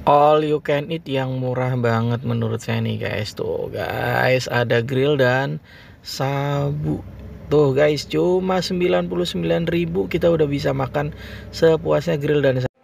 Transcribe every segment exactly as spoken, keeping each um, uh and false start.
All you can eat yang murah banget menurut saya nih guys. Tuh guys, ada grill dan sabu. Tuh guys, cuma sembilan puluh sembilan ribu kita udah bisa makan sepuasnya grill dan sabu.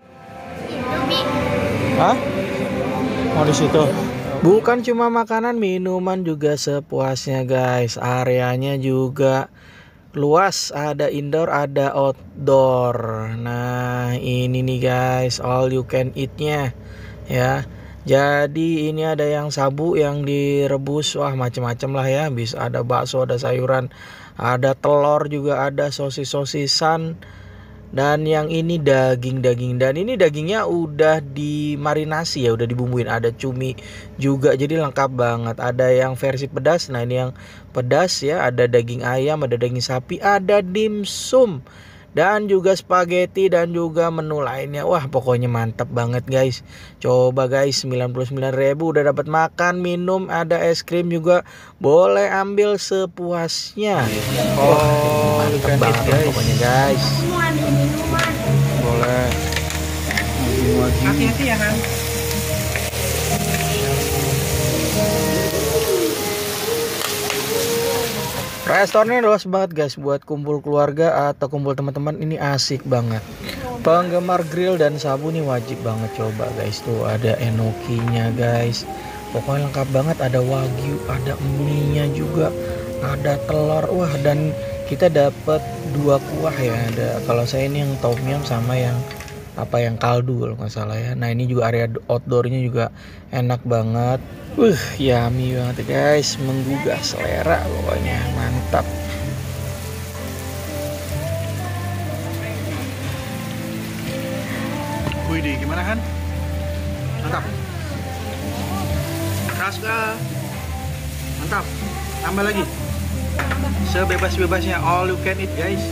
Hah? Mau di situ? Bukan cuma makanan, minuman juga sepuasnya guys. Areanya juga luas, ada indoor, ada outdoor. Nah, ini nih guys, all you can eat-nya ya. Jadi ini ada yang sabu yang direbus, wah macem-macem lah ya. Bisa ada bakso, ada sayuran, ada telur juga, ada sosis-sosisan. Dan yang ini daging-daging, dan ini dagingnya udah dimarinasi ya, udah dibumbuin. Ada cumi juga, jadi lengkap banget. Ada yang versi pedas, nah ini yang pedas ya. Ada daging ayam, ada daging sapi, ada dimsum, dan juga spaghetti, dan juga menu lainnya. Wah pokoknya mantap banget guys. Coba guys, sembilan puluh sembilan ribu udah dapat makan, minum, ada es krim juga. Boleh ambil sepuasnya. Oh, mantap banget guys. Pokoknya guys. Boleh. Hati-hati ya Han. Restorannya luas banget guys, buat kumpul keluarga atau kumpul teman-teman, ini asik banget. Penggemar grill dan sabu nih wajib banget coba guys. Tuh ada enokinya guys, pokoknya lengkap banget. Ada wagyu, ada mie-nya juga, ada telur. Wah, dan kita dapat dua kuah ya. Ada, kalau saya ini yang tom yum sama yang apa yang kaldu kalau nggak salah ya. Nah ini juga area outdoornya juga enak banget. Uh, yummy banget guys, menggugah selera pokoknya, mantap. Wih, gimana Han? Mantap. Keras gak? Mantap. Tambah lagi. Sebebas-bebasnya, all you can eat guys.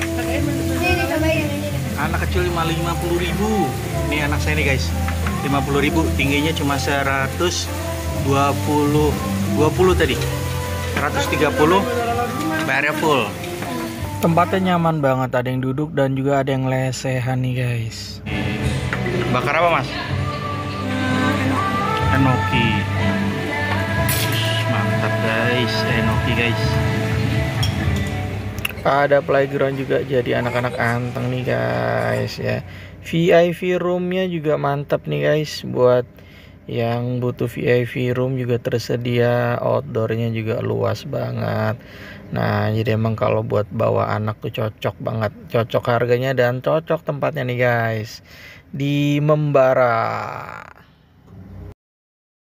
Anak kecil lima puluh ribu. Ini anak saya nih guys, lima puluh ribu. Tingginya cuma seratus dua puluh dua puluh tadi, seratus tiga puluh. Bayarnya full. Tempatnya nyaman banget, ada yang duduk dan juga ada yang lesehan nih guys. Bakar apa mas? Enoki. Mantap guys, enoki guys. Ada playground juga, jadi anak-anak anteng nih guys ya. V I P roomnya juga mantap nih guys, buat yang butuh V I P room juga tersedia. Outdoornya juga luas banget. Nah jadi emang kalau buat bawa anak tuh cocok banget, cocok harganya dan cocok tempatnya nih guys, di Membara.